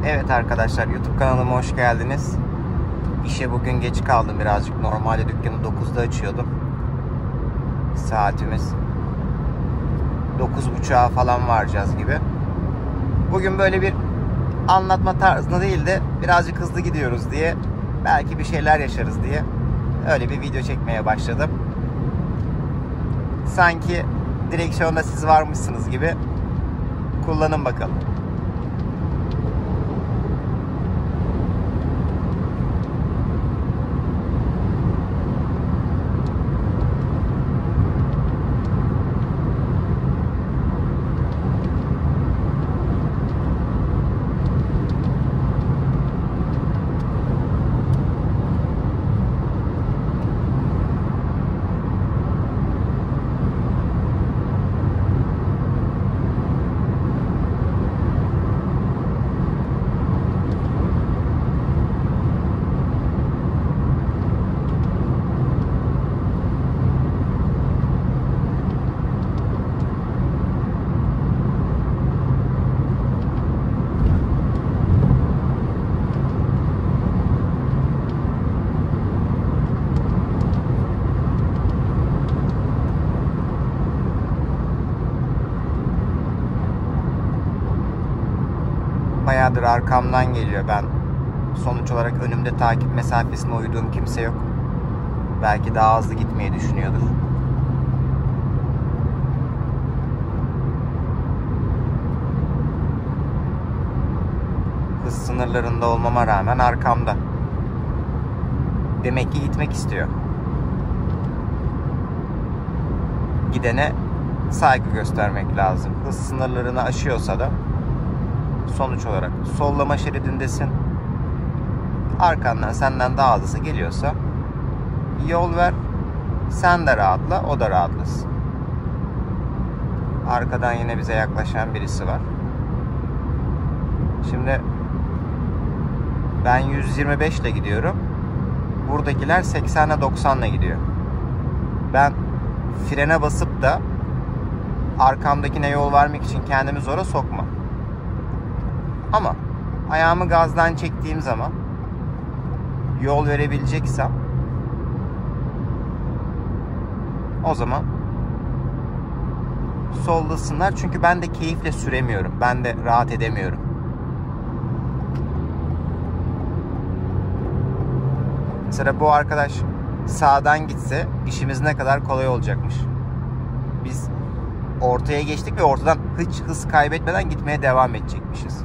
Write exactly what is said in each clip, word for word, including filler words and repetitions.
Evet arkadaşlar, YouTube kanalıma hoş geldiniz. İşe bugün geç kaldım birazcık. Normalde dükkanı dokuzda açıyordum. Saatimiz dokuz buçuğa falan varacağız gibi. Bugün böyle bir anlatma tarzında değil de birazcık hızlı gidiyoruz diye, belki bir şeyler yaşarız diye öyle bir video çekmeye başladım. Sanki direksiyonda siz varmışsınız gibi. Kullanın bakalım. Bayağıdır arkamdan geliyor. Ben sonuç olarak önümde takip mesafesine uyduğum kimse yok. Belki daha hızlı gitmeyi düşünüyordur. Hız sınırlarında olmama rağmen arkamda. Demek ki gitmek istiyor. Gidene saygı göstermek lazım. Hız sınırlarını aşıyorsa da sonuç olarak sollama şeridindesin. Arkandan senden daha hızlısı geliyorsa yol ver. Sen de rahatla, o da rahatlasın. Arkadan yine bize yaklaşan birisi var. Şimdi ben yüz yirmi beş ile gidiyorum. Buradakiler seksenle doksanla gidiyor. Ben frene basıp da arkamdakine yol vermek için kendimi zora sokmam. Ama ayağımı gazdan çektiğim zaman yol verebileceksem o zaman soldasınlar. Çünkü ben de keyifle süremiyorum. Ben de rahat edemiyorum. Mesela bu arkadaş sağdan gitse işimiz ne kadar kolay olacakmış. Biz ortaya geçtik ve ortadan hiç hız kaybetmeden gitmeye devam edecekmişiz.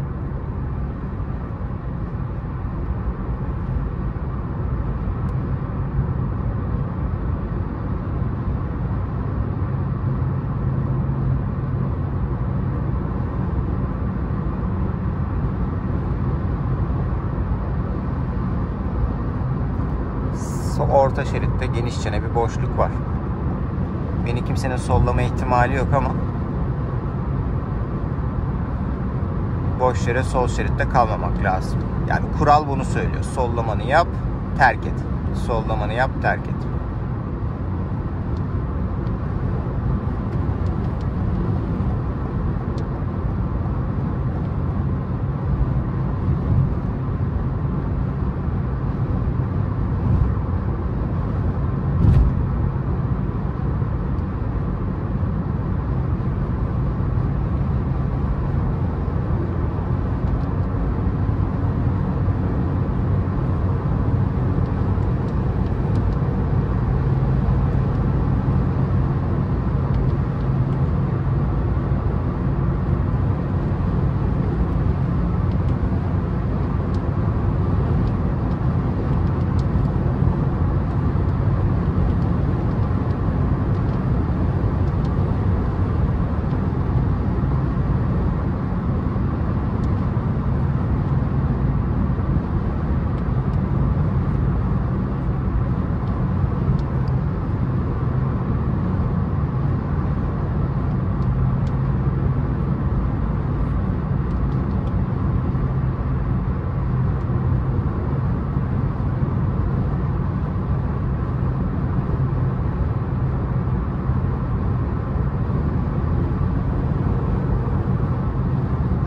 Orta şeritte genişçene bir boşluk var. Beni kimsenin sollama ihtimali yok ama boş yere sol şeritte kalmamak lazım. Yani kural bunu söylüyor. Sollamanı yap, terk et. Sollamanı yap, terk et.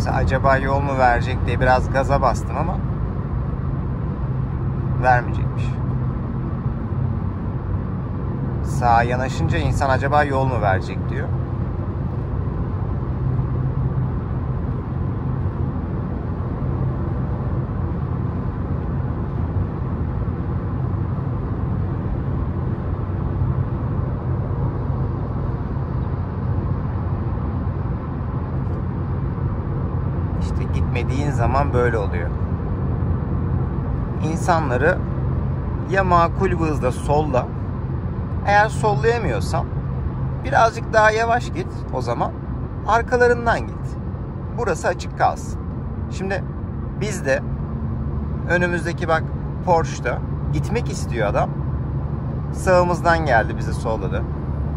Mesela acaba yol mu verecek diye biraz gaza bastım ama vermeyecekmiş. Sağa yanaşınca insan acaba yol mu verecek diyor. İşte gitmediğin zaman böyle oluyor. İnsanları ya makul bir hızda solla, eğer sollayamıyorsan birazcık daha yavaş git, o zaman arkalarından git. Burası açık kalsın. Şimdi biz de önümüzdeki bak Porsche'da gitmek istiyor adam. Sağımızdan geldi, bizi solladı.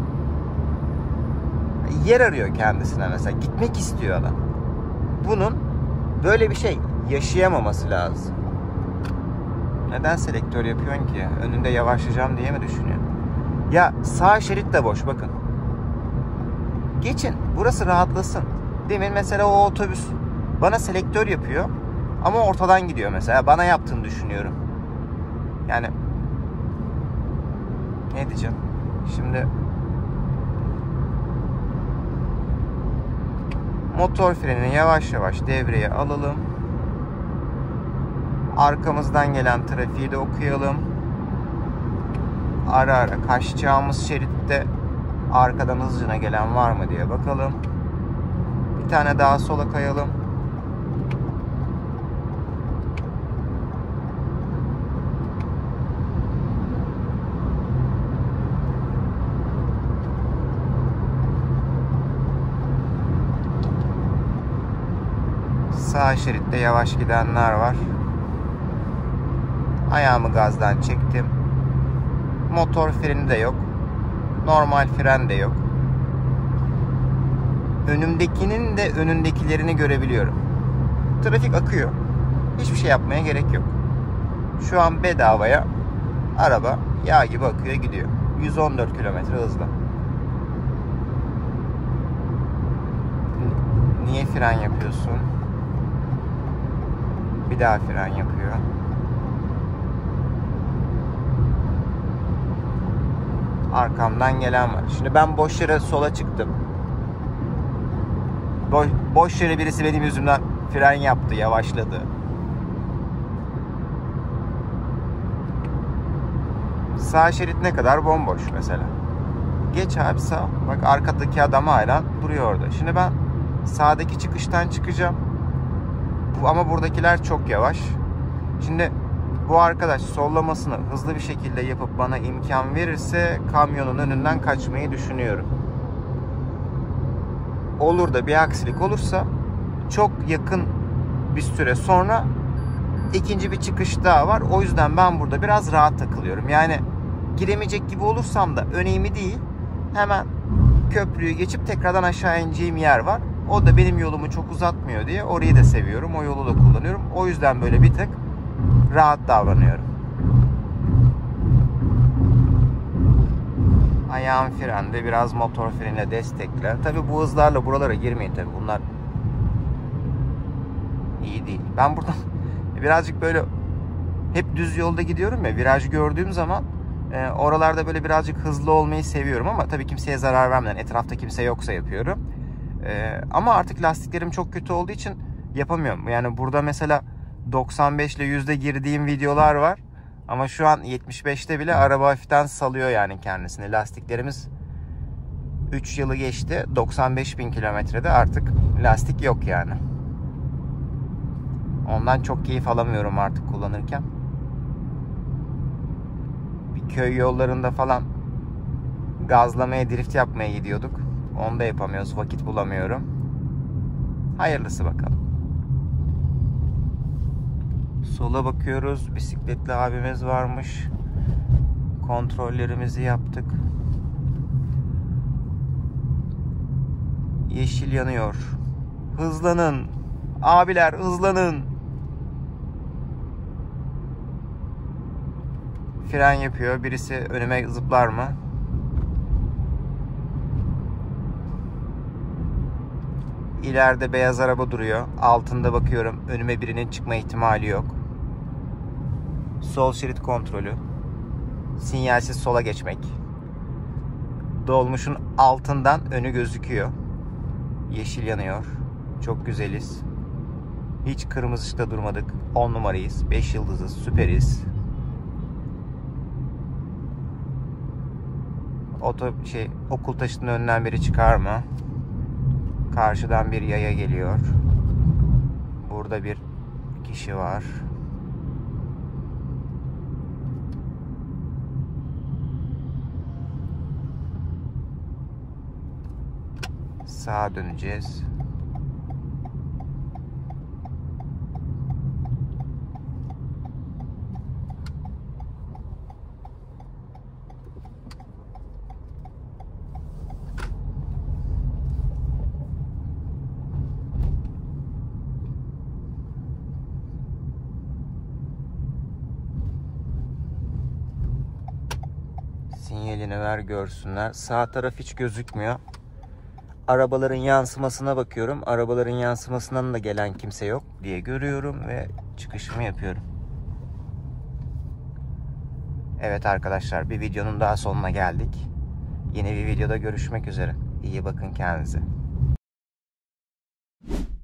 Yer arıyor kendisine mesela. Gitmek istiyor adam. Bunun böyle bir şey yaşayamaması lazım. Neden selektör yapıyorsun ki? Önünde yavaşlayacağım diye mi düşünüyorsun? Ya sağ şerit de boş bakın. Geçin. Burası rahatlasın. Demin mesela o otobüs bana selektör yapıyor ama ortadan gidiyor mesela. Bana yaptığını düşünüyorum. Yani ne diyeceğim? Şimdi motor frenini yavaş yavaş devreye alalım. Arkamızdan gelen trafiği de okuyalım. Ara ara kaçacağımız şeritte arkadan hızlıca gelen var mı diye bakalım. Bir tane daha sola kayalım. Sağ şeritte yavaş gidenler var. Ayağımı gazdan çektim. Motor freni de yok. Normal fren de yok. Önümdekinin de önündekilerini görebiliyorum. Trafik akıyor. Hiçbir şey yapmaya gerek yok. Şu an bedavaya araba yağ gibi akıyor gidiyor. yüz on dört kilometre hızla. Niye fren yapıyorsun? Bir daha fren yapıyor. Arkamdan gelen var. Şimdi ben boş yere sola çıktım. Boş, boş yere birisi benim yüzümden fren yaptı, yavaşladı. Sağ şerit ne kadar bomboş mesela. Geç abi sağ. Bak arkadaki adam hala duruyor orada. Şimdi ben sağdaki çıkıştan çıkacağım. Ama buradakiler çok yavaş. Şimdi bu arkadaş sollamasını hızlı bir şekilde yapıp bana imkan verirse kamyonun önünden kaçmayı düşünüyorum. Olur da bir aksilik olursa çok yakın bir süre sonra ikinci bir çıkış daha var. O yüzden ben burada biraz rahat takılıyorum. Yani giremeyecek gibi olursam da önemli değil. Hemen köprüyü geçip tekrardan aşağı ineceğim yer var. O da benim yolumu çok uzatmıyor diye orayı da seviyorum. O yolu da kullanıyorum. O yüzden böyle bir tık rahat davranıyorum. Ayağım frende, biraz motor freniyle destekler. Tabi bu hızlarla buralara girmeyin tabi. Bunlar iyi değil. Ben buradan birazcık böyle hep düz yolda gidiyorum ya. Viraj gördüğüm zaman e, oralarda böyle birazcık hızlı olmayı seviyorum ama tabii kimseye zarar vermeden, etrafta kimse yoksa yapıyorum. E, ama artık lastiklerim çok kötü olduğu için yapamıyorum. Yani burada mesela doksan beş ile yüzde girdiğim videolar var. Ama şu an yetmiş beşte bile araba hafiften salıyor yani kendisini. Lastiklerimiz üç yılı geçti. doksan beş bin kilometrede artık lastik yok yani. Ondan çok keyif alamıyorum artık kullanırken. Bir köy yollarında falan gazlamaya, drift yapmaya gidiyorduk. Onu da yapamıyoruz. Vakit bulamıyorum. Hayırlısı bakalım. Sola bakıyoruz. Bisikletli abimiz varmış. Kontrollerimizi yaptık. Yeşil yanıyor. Hızlanın. Abiler hızlanın. Fren yapıyor. Birisi önüme zıplar mı? İleride beyaz araba duruyor. Altında bakıyorum. Önüme birinin çıkma ihtimali yok. Sol şerit kontrolü. Sinyalsiz sola geçmek. Dolmuşun altından önü gözüküyor. Yeşil yanıyor. Çok güzeliz. Hiç kırmızı ışıkta durmadık. on numarayız. beş yıldızız. Süperiz. Oto şey okul taşıtının önünden biri çıkar mı? Karşıdan bir yaya geliyor. Burada bir kişi var. Sağa döneceğiz. Sinyalini ver görsünler. Sağ taraf hiç gözükmüyor. Arabaların yansımasına bakıyorum. Arabaların yansımasından da gelen kimse yok diye görüyorum ve çıkışımı yapıyorum. Evet arkadaşlar, bir videonun daha sonuna geldik. Yeni bir videoda görüşmek üzere. İyi bakın kendinize.